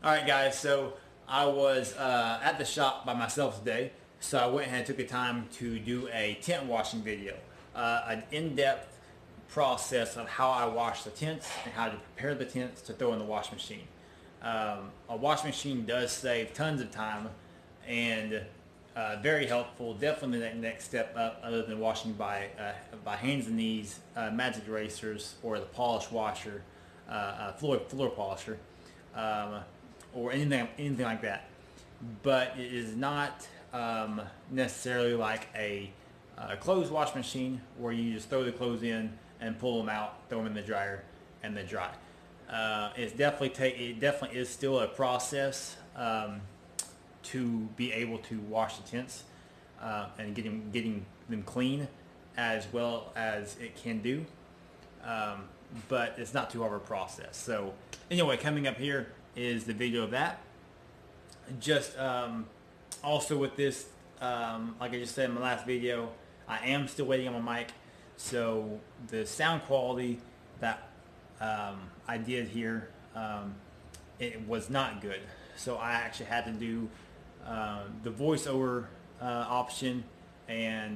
Alright guys, so I was at the shop by myself today, so I went ahead and took the time to do a tent washing video. An in-depth process of how I wash the tents and how to prepare the tents to throw in the washing machine. A washing machine does save tons of time and very helpful, definitely the next step up other than washing by hands and knees, magic erasers, or the polish washer, floor polisher. Or anything like that, but it is not necessarily like a clothes wash machine where you just throw the clothes in and pull them out, throw them in the dryer, and they dry. It definitely is still a process to be able to wash the tents and getting them clean as well as it can do, but it's not too hard of a process. So anyway, coming up here is the video of that. Just also with this, like I just said in my last video, I am still waiting on my mic, so the sound quality that I did here, it was not good, so I actually had to do the voiceover option, and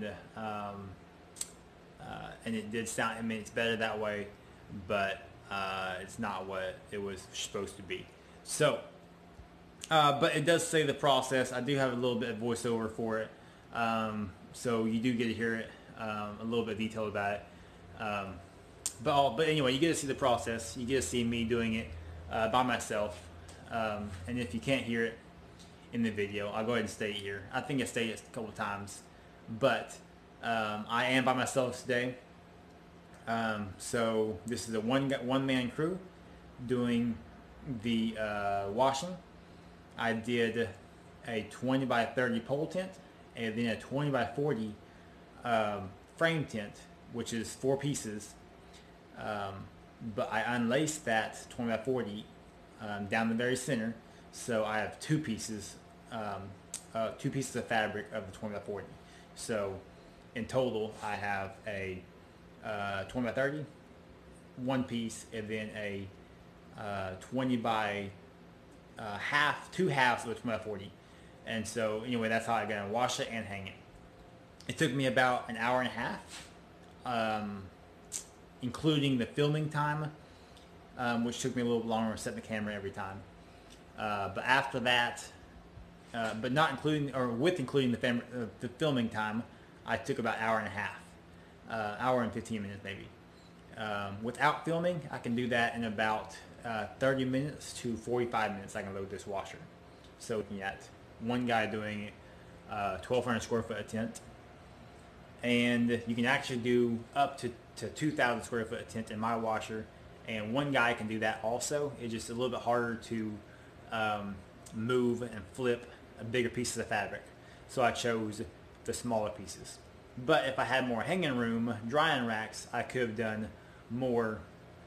it did sound, I mean, it's better that way, but it's not what it was supposed to be. So, but it does say the process. I do have a little bit of voiceover for it, so you do get to hear it a little bit detailed about it. But anyway, you get to see the process. You get to see me doing it by myself. And if you can't hear it in the video, I'll go ahead and stay here. I think I stayed a couple of times, but I am by myself today. So this is a one-man crew doing the washing. I did a 20 by 30 pole tent and then a 20 by 40 frame tent, which is 4 pieces, but I unlaced that 20 by 40 down the very center, so I have 2 pieces of fabric of the 20 by 40. So in total I have a 20 by 30, 1 piece, and then a 20 by two halves of a 20 by 40. And so anyway, that's how I'm gonna wash it and hang it. It took me about an hour and a half, including the filming time, which took me a little bit longer to set the camera every time. But after that, but not including, or with including the filming time, I took about an hour and a half, hour and 15 minutes maybe. Without filming, I can do that in about 30 minutes to 45 minutes. I can load this washer. So looking at one guy doing 1,200 square foot a tent, and you can actually do up to 2,000 square foot a tent in my washer, and one guy can do that also. It's just a little bit harder to move and flip bigger pieces of fabric, so I chose the smaller pieces. But if I had more hanging room, drying racks, I could have done more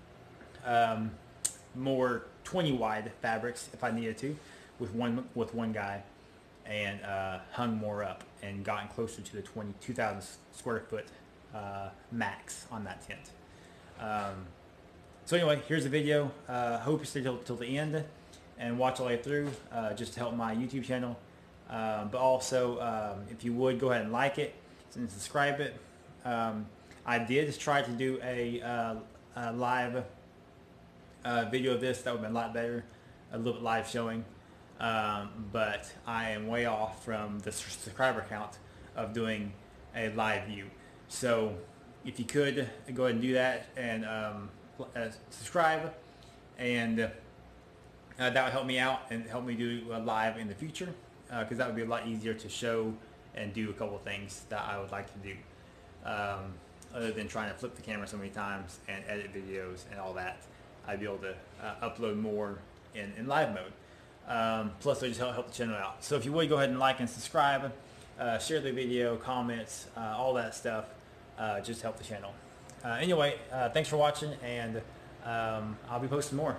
20 wide fabrics if I needed to, with one guy, and hung more up and gotten closer to the 2,000 square foot max on that tent. So anyway, here's the video. Hope you stay till the end and watch all the way through, just to help my YouTube channel. But also, if you would, go ahead and like it and subscribe it. I did just try to do a live video of this. That would have been a lot better, a little bit live showing, but I am way off from the subscriber count of doing a live view. So if you could, go ahead and do that and subscribe, and that would help me out and help me do a live in the future, because that would be a lot easier to show and do a couple of things that I would like to do, other than trying to flip the camera so many times and edit videos and all that. I'd be able to upload more in live mode. Plus, it just help the channel out. So if you would, go ahead and like and subscribe, share the video, comments, all that stuff, just help the channel. Anyway, thanks for watching, and I'll be posting more.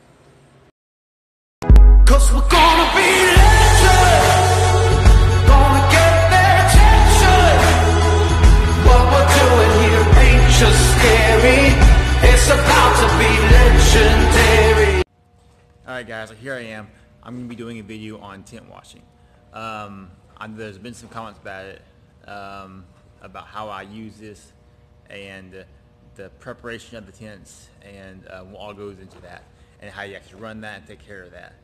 'Cause we're gonna be legends, gonna get their attention. What we're doing here ain't just scary, it's about to be legendary. Alright guys, so here I am I'm going to be doing a video on tent washing. There's been some comments about it, about how I use this and the preparation of the tents, and what all goes into that, and how you actually run that and take care of that.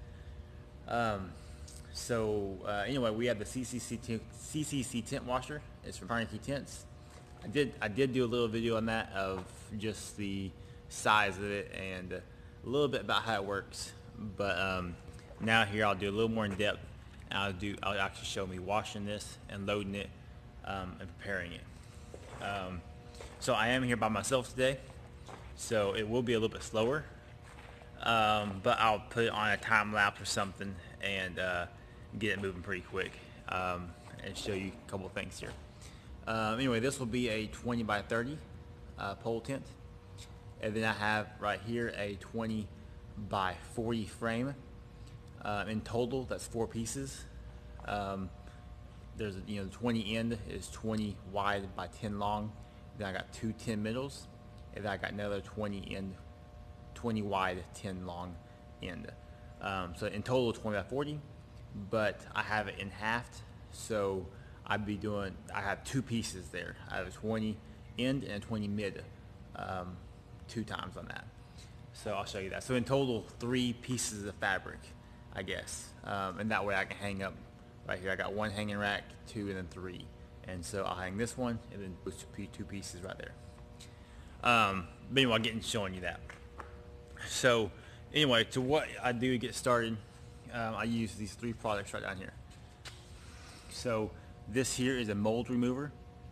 Anyway, we have the CCC tent washer. It's from Charnecke Tents. I did do a little video on that of just the size of it and a little bit about how it works. But now here I'll do a little more in depth. I'll actually show me washing this and loading it and preparing it. So I am here by myself today, so it will be a little bit slower. But I'll put it on a time lapse or something and get it moving pretty quick, and show you a couple of things here. Anyway, this will be a 20 by 30 pole tent, and then I have right here a 20 by 40 frame. In total, that's 4 pieces. There's the 20 end is 20 wide by 10 long. Then I got 2 10 middles, and then I got another 20 end, 20 wide, 10 long end. So in total 20 by 40, but I have it in half, so I have 2 pieces there. I have a 20 end and a 20 mid, 2 times on that. So I'll show you that. So in total 3 pieces of fabric, I guess, and that way I can hang up right here. I got 1 hanging rack, 2, and then 3. And so I'll hang this one and then those 2 pieces right there. But anyway, I'll get into showing you that. So anyway, to what I do to get started, I use these 3 products right down here. So this here is a mold remover,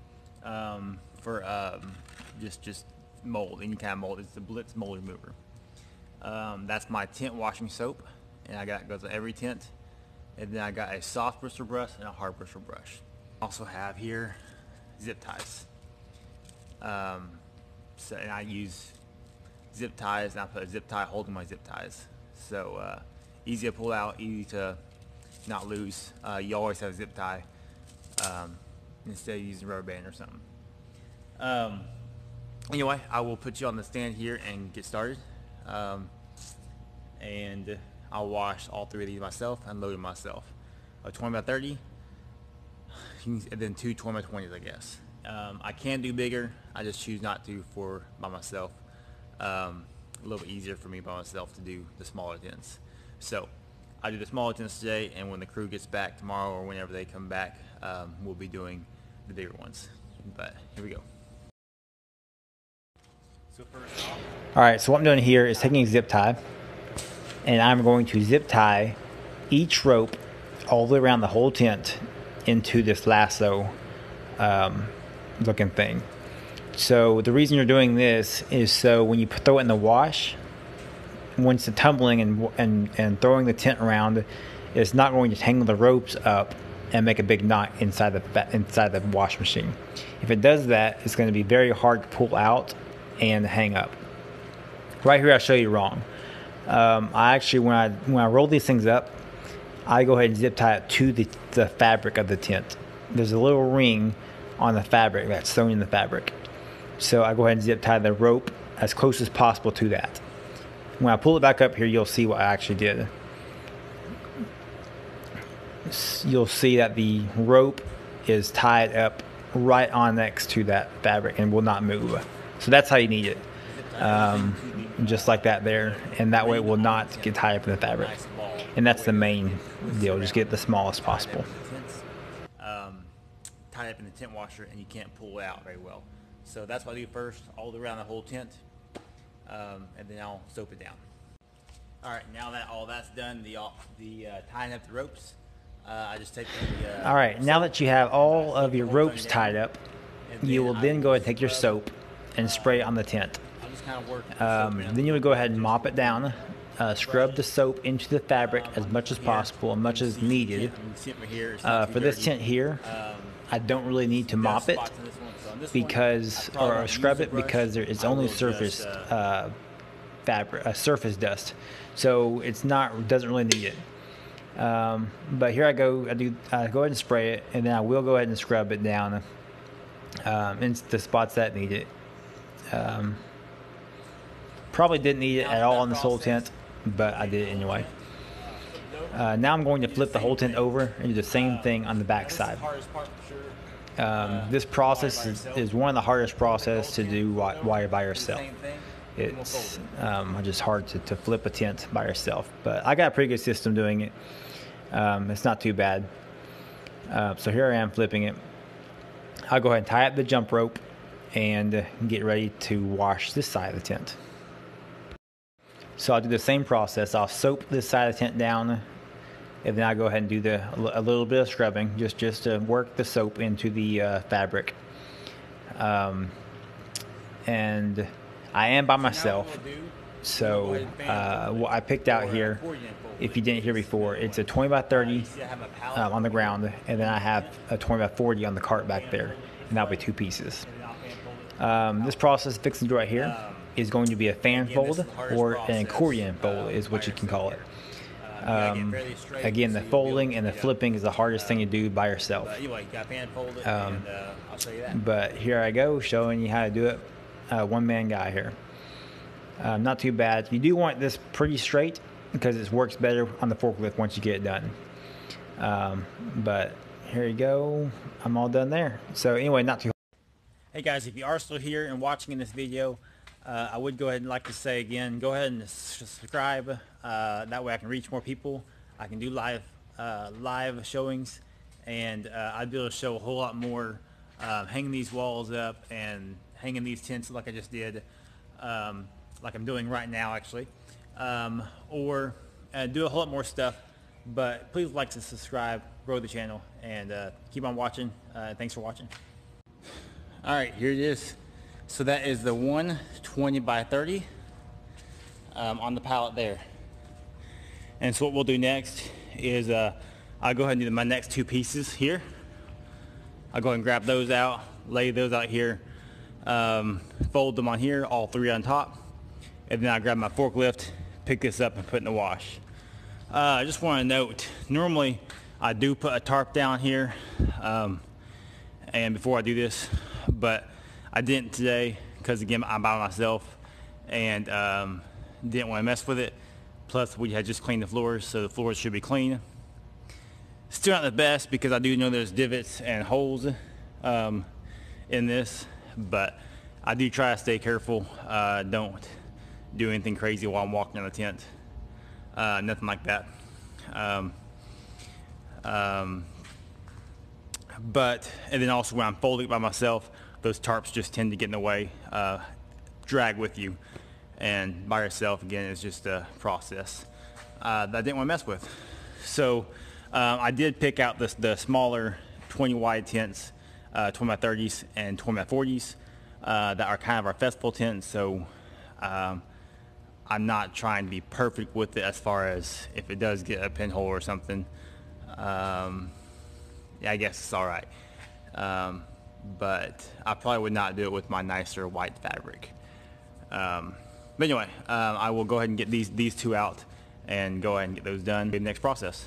for just mold, any kind of mold. It's the Blitz mold remover. That's my tent washing soap, and goes on every tent. And then I got a soft bristle brush and a hard bristle brush. Also have here zip ties. And I use zip ties, and I put a zip tie holding my zip ties. So easy to pull out, easy to not lose. You always have a zip tie instead of using a rubber band or something. Anyway, I will put you on the stand here and get started. And I'll wash all 3 of these myself and load them myself. A 20 by 30, and then 2 20 by 20s, I guess. I can do bigger. I just choose not to by myself. A little bit easier for me by myself to do the smaller tents. So I do the smaller tents today, and when the crew gets back tomorrow or whenever they come back, we'll be doing the bigger ones. But here we go. So first off, alright, so what I'm doing here is taking a zip tie, and I'm going to zip tie each rope all the way around the whole tent into this lasso looking thing. So the reason you're doing this is so when you throw it in the wash, once it's tumbling and throwing the tent around, it's not going to tangle the ropes up and make a big knot inside the wash machine. If it does that, it's going to be very hard to pull out and hang up. Right here I'll show you wrong. I actually, when I roll these things up, I go ahead and zip tie it to the fabric of the tent. There's a little ring on the fabric that's sewn in the fabric. So I go ahead and zip tie the rope as close as possible to that. When I pull it back up here, you'll see what I actually did. You'll see that the rope is tied up right on next to that fabric and will not move. So that's how you need it. Just like that there, and that way it will not get tied up in the fabric. And that's the main deal, just get it the smallest possible. Tie up in the tent washer, and you can't pull it out very well. So that's what I do first, all the way around the whole tent, and then I'll soap it down. Alright, now that all that's done, the tying up the ropes, I just take the alright, now that you have all of your ropes tied up, you will then go ahead and take your soap and spray it on the tent. Then you would go ahead and mop it down, scrub the soap into the fabric as much as possible and much as needed. For this tent here, I don't really need to mop it or scrub it because there is only surface surface dust, so doesn't really need it. But here I go ahead and spray it, and then I will go ahead and scrub it down in the spots that need it. Probably didn't need it at all on this whole tent, but I did it anyway. Now I'm going to flip the whole tent over and do the same thing on the back side. This process is one of the hardest process to do while you're by yourself. It's just hard to flip a tent by yourself, but I got a pretty good system doing it. It's not too bad. So here I am flipping it. I'll go ahead and tie up the jump rope and get ready to wash this side of the tent. So I'll do the same process. I'll soap this side of the tent down, and then I'll go ahead and do a little bit of scrubbing just to work the soap into the fabric. And I am by myself, so what I picked out here, if you didn't hear before, it's a 20 by 30 on the ground, and then I have a 20 by 40 on the cart back there, and that'll be 2 pieces. This process fixing to do right here is going to be a fan fold or an accordion fold is what you can call it. Again, the folding and the flipping is the hardest thing to do by yourself. But here I go, showing you how to do it. One-man guy here. Not too bad. You do want this pretty straight because it works better on the forklift once you get it done. But here you go. I'm all done there. So anyway, not too hard. Hey guys, if you are still here and watching in this video, I would go ahead and like to say again, go ahead and subscribe. That way I can reach more people. I can do live showings, and I'd be able to show a whole lot more, hanging these walls up and hanging these tents like I just did, like I'm doing right now actually, or do a whole lot more stuff. But please like to subscribe, grow the channel, and keep on watching. Thanks for watching. All right, here it is. So that is the 120 by 30 on the pallet there. And so what we'll do next is I'll go ahead and do my next 2 pieces here. I'll go ahead and grab those out, lay those out here, fold them on here, all 3 on top, and then I'll grab my forklift, pick this up and put it in the wash. I just want to note, normally I do put a tarp down here and before I do this, but I didn't today because again I'm by myself and didn't want to mess with it. Plus we had just cleaned the floors, so the floors should be clean. Still not the best because I do know there's divots and holes in this, but I do try to stay careful. Don't do anything crazy while I'm walking in the tent. Nothing like that. But and then also when I'm folding it by myself, those tarps just tend to get in the way, drag with you, and by yourself again it's just a process that I didn't want to mess with. So I did pick out the smaller 20 wide tents, 20 by 30s and 20 by 40s that are kind of our festival tents. So I'm not trying to be perfect with it as far as if it does get a pinhole or something. Yeah, I guess it's all right. But I probably would not do it with my nicer white fabric. But anyway, I will go ahead and get these 2 out and go ahead and get those done. The next process.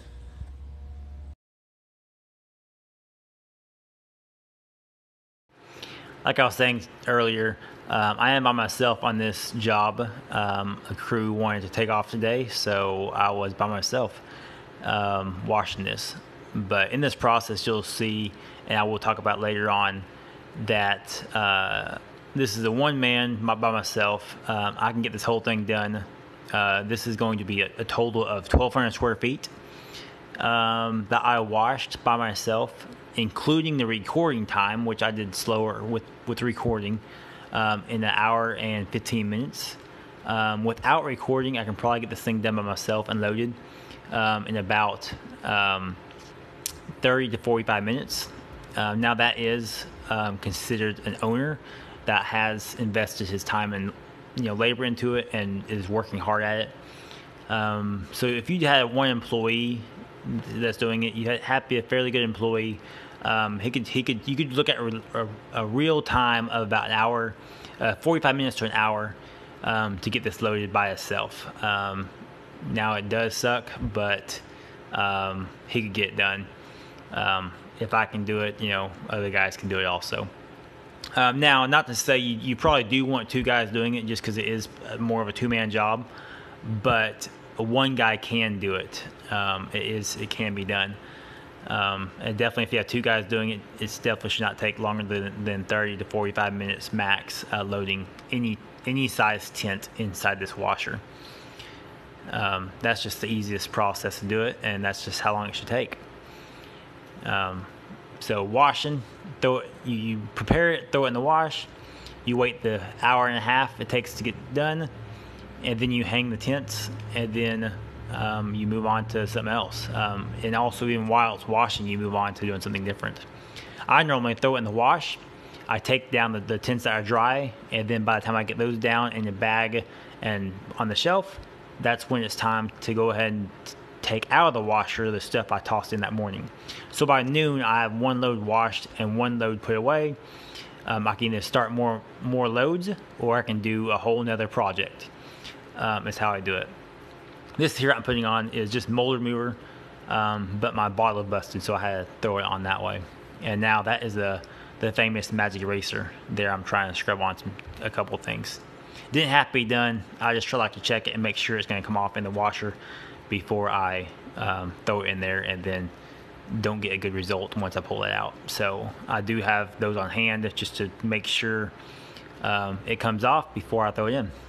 Like I was saying earlier, I am by myself on this job. A crew wanted to take off today, so I was by myself washing this. But in this process, you'll see, and I will talk about later on, that this is a one-man by myself. I can get this whole thing done. This is going to be a total of 1,200 square feet that I washed by myself, including the recording time, which I did slower with recording, in 1 hour and 15 minutes. Without recording, I can probably get this thing done by myself and loaded in about 30 to 45 minutes. Now that is considered an owner that has invested his time and labor into it and is working hard at it. So if you had one employee that's doing it, you have to be a fairly good employee. You could look at a real time of about an hour, 45 minutes to an hour to get this loaded by itself. Now it does suck, but he could get it done. If I can do it, other guys can do it also. Now, not to say you probably do want 2 guys doing it just because it is more of a 2-man job, but one guy can do it. It can be done. And definitely if you have two guys doing it, it definitely should not take longer than 30 to 45 minutes max, loading any size tent inside this washer. That's just the easiest process to do it, and that's just how long it should take. So washing, you prepare it, throw it in the wash, you wait the hour and a half it takes to get done, and then you hang the tents, and then you move on to something else. And also, even while it's washing, you move on to doing something different. I normally throw it in the wash. I take down the tents that are dry, and then by the time I get those down in the bag and on the shelf, that's when it's time to go ahead and take out of the washer the stuff I tossed in that morning. So by noon, I have one load washed and one load put away. I can either start more loads, or I can do a whole nother project. Is how I do it. This here I'm putting on is just mold remover, but my bottle busted, so I had to throw it on that way. And now that is the famous magic eraser. There I'm trying to scrub on a couple things. Didn't have to be done. I just try like to check it and make sure it's going to come off in the washer before I throw it in there, and then don't get a good result once I pull it out. So I do have those on hand just to make sure it comes off before I throw it in.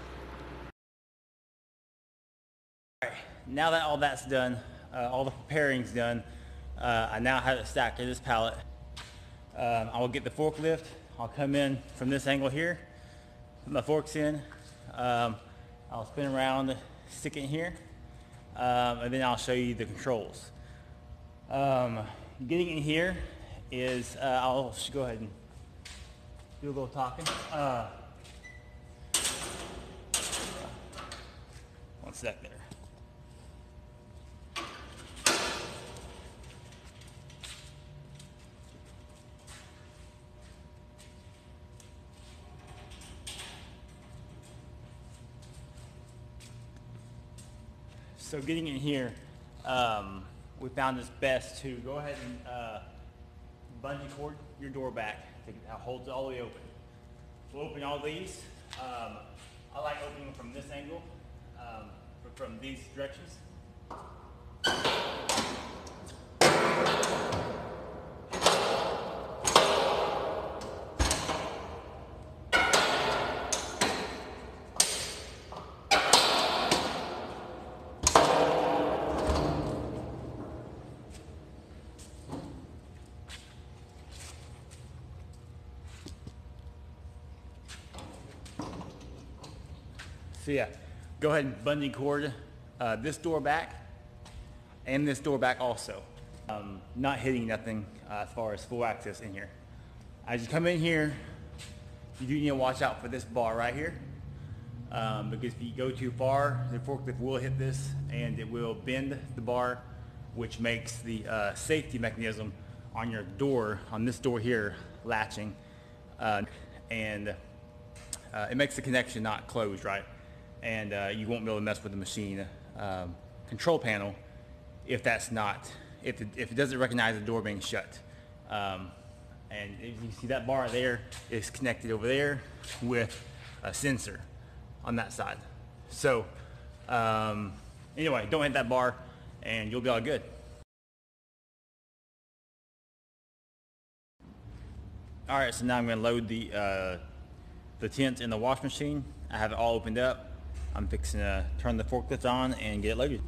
All right, now that all that's done, all the preparing's done, I now have it stacked in this pallet. I will get the forklift. I'll come in from this angle here, put my forks in, I'll spin around, stick it in here, and then I'll show you the controls. Getting in here is, I'll go ahead and do a little talking. One sec there. So getting in here, we found it's best to go ahead and bungee cord your door back to hold it all the way open. We'll open all these. I like opening from this angle, from these directions. So yeah, go ahead and bungee cord this door back and this door back also. Not hitting nothing as far as full access in here. As you come in here, you do need to watch out for this bar right here, because if you go too far, the forklift will hit this and it will bend the bar, which makes the safety mechanism on your door, on this door here, latching, and it makes the connection not close right. And you won't be able to mess with the machine control panel if it doesn't recognize the door being shut. And if you see that bar there is connected over there with a sensor on that side. So anyway, don't hit that bar and you'll be all good. All right, so now I'm going to load the tent in the wash machine. I have it all opened up. I'm fixing to turn the forklift on and get it loaded.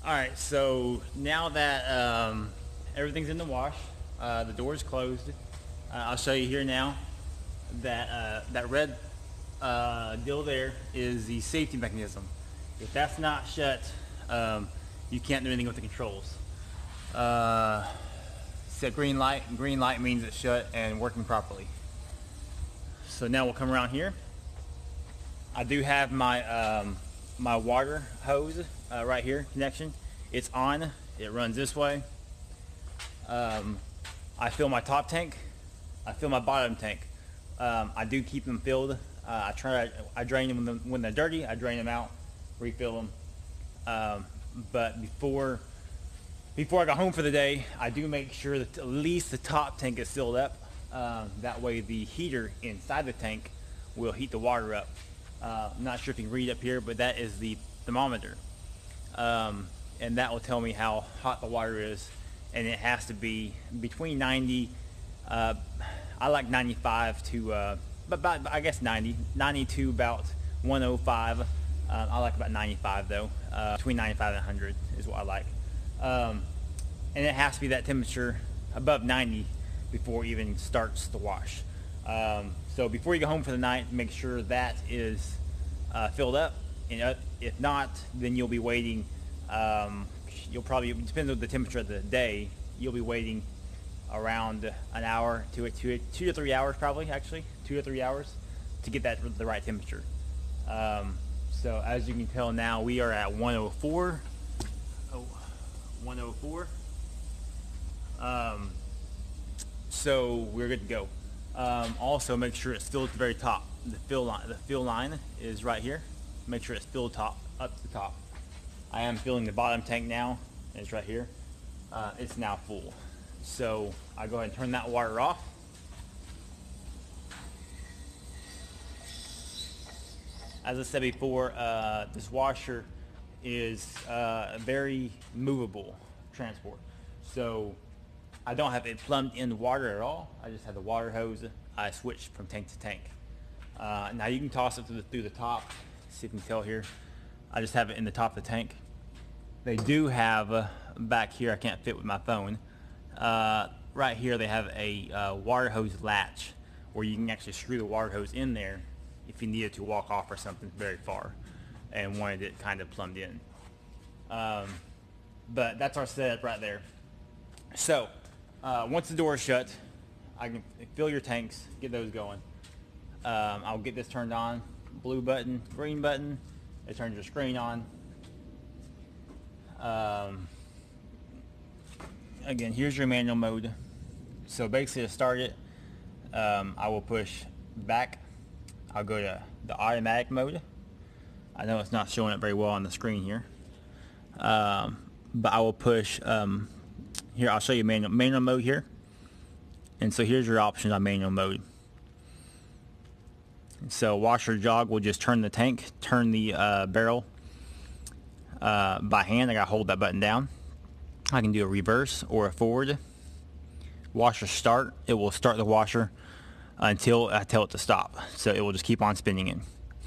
Alright, so now that everything's in the wash, the door is closed, I'll show you here now that that red deal there is the safety mechanism. If that's not shut, you can't do anything with the controls. Set green light. Green light means it's shut and working properly. So now we'll come around here. I do have my my water hose right here connection. It's on. It runs this way. I fill my top tank. I fill my bottom tank. I do keep them filled. I drain them when they're dirty. I drain them out, refill them. But before I go home for the day, I do make sure that at least the top tank is filled up. That way the heater inside the tank will heat the water up. I'm not sure if you can read up here, but that is the thermometer. And that will tell me how hot the water is. And it has to be between 90, I like 95 to, about, I guess 90 to about 105. I like about 95 though. Between 95 and 100 is what I like. And it has to be that temperature above 90 before it even starts the wash. So before you go home for the night, make sure that is filled up. And if not, then you'll be waiting. You'll probably, depending on the temperature of the day, you'll be waiting around an hour to 2 to 3 hours, probably actually 2 to 3 hours to get that the right temperature. So as you can tell now, we are at 104. 104. So we're good to go. Also make sure it's filled at the very top. The fill line is right here. Make sure it's filled up to the top. I am filling the bottom tank now. It's right here. It's now full. So I go ahead and turn that water off. As I said before, this washer is very movable transport. So I don't have it plumbed in the water at all. I just have the water hose. I switch from tank to tank. Now you can toss it through the top. See if you can tell here. I just have it in the top of the tank. They do have back here, I can't fit with my phone. Right here they have a water hose latch where you can actually screw the water hose in there if you needed to walk off or something very far and wanted it kind of plumbed in. But that's our setup right there. So once the door is shut, I can fill your tanks, get those going. I'll get this turned on. Blue button, green button, it turns your screen on. Again, here's your manual mode. So basically to start it, I will push back. I'll go to the automatic mode. I know it's not showing it very well on the screen here. But I will push, here I'll show you manual mode here. And so here's your options on manual mode. So washer jog will just turn the tank, turn the barrel by hand. I gotta hold that button down. I can do a reverse or a forward. Washer start, it will start the washer until I tell it to stop. So it will just keep on spinning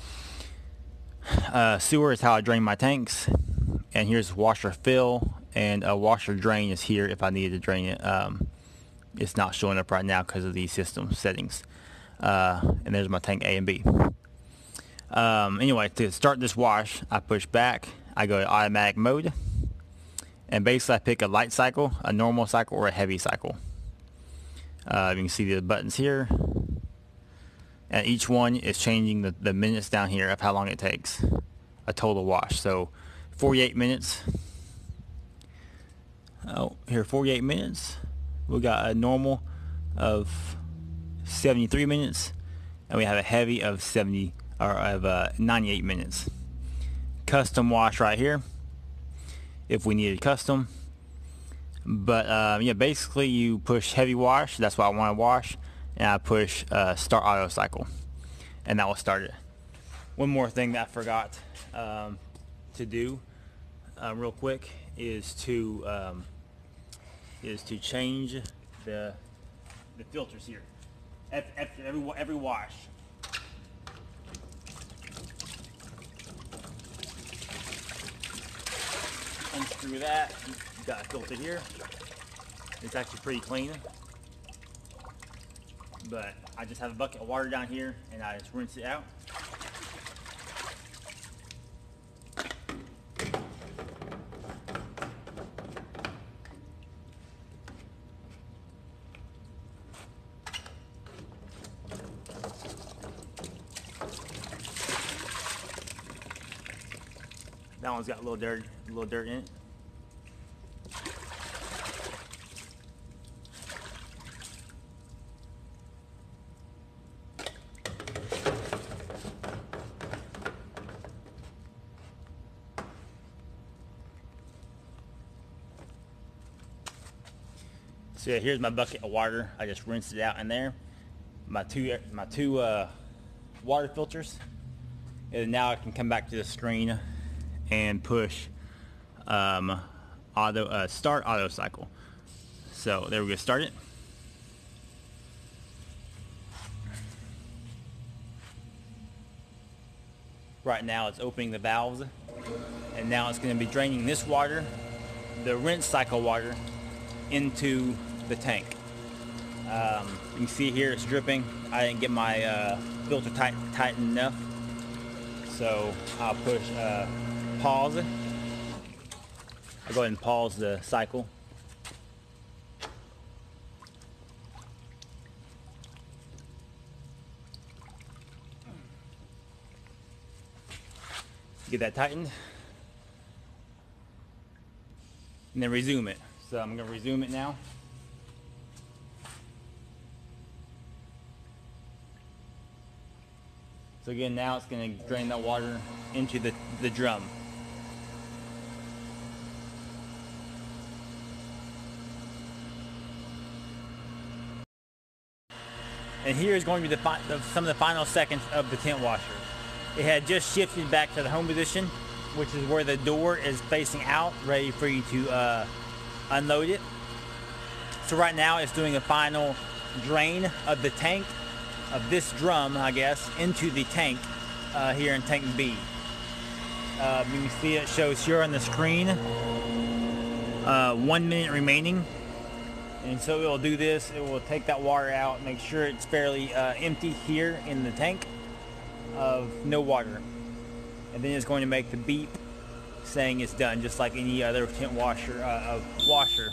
it. Sewer is how I drain my tanks. And here's washer fill, and a washer drain is here if I needed to drain it. It's not showing up right now because of these system settings. And there's my tank A and B. Anyway, to start this wash, I push back, I go to automatic mode, and basically I pick a light cycle, a normal cycle, or a heavy cycle. You can see the buttons here, and each one is changing the minutes down here of how long it takes a total wash. So 48 minutes. Oh, here 48 minutes. We got a normal of 73 minutes, and we have a heavy of 98 minutes. Custom wash right here if we needed custom. But yeah, basically you push heavy wash, that's what I want to wash, and I push start auto cycle, and that will start it. One more thing that I forgot to do real quick is to change the filters here after every wash. through that. Got a filter here. It's actually pretty clean. But I just have a bucket of water down here and I just rinse it out. That one's got a little dirt in it. So yeah, here's my bucket of water. I just rinsed it out in there. My two water filters, and now I can come back to the screen and push start auto cycle. So there we go, start it. Right now it's opening the valves, and now it's going to be draining this water, the rinse cycle water, into the tank. You can see here it's dripping. I didn't get my filter tightened enough, so I'll push pause. I'll go ahead and pause the cycle. Get that tightened, and then resume it. So I'm going to resume it now. So again, now it's going to drain that water into the drum. And here is going to be some of the final seconds of the tent washer. It had just shifted back to the home position, which is where the door is facing out, ready for you to unload it. So right now it's doing a final drain of the tank, of this drum, I guess, into the tank here in tank B. You can see it shows here on the screen 1 minute remaining. And so it will do this. It will take that water out, make sure it's fairly empty here in the tank of no water. And then it's going to make the beep saying it's done, just like any other tent washer washer.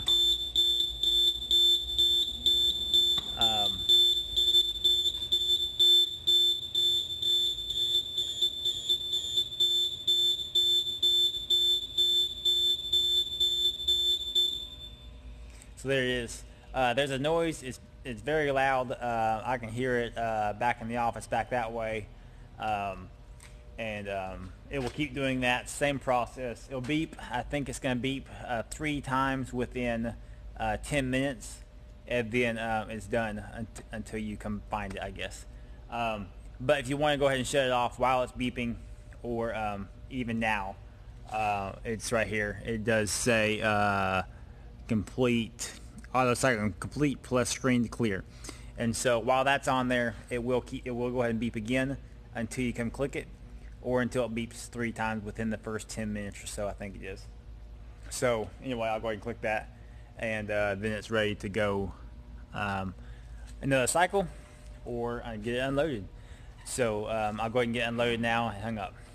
So there it is. There's a noise. It's very loud. I can hear it back in the office, back that way. It will keep doing that same process. It'll beep. I think it's going to beep 3 times within 10 minutes, and then it's done until you come find it, I guess. But if you want to go ahead and shut it off while it's beeping, or even now, it's right here. It does say complete auto cycle complete plus screen to clear. And so while that's on there, it will go ahead and beep again until you come click it, or until it beeps 3 times within the first 10 minutes or so, I think it is. So anyway, I'll go ahead and click that, and then it's ready to go another cycle, or get it unloaded. So I'll go ahead and get it unloaded now and hung up.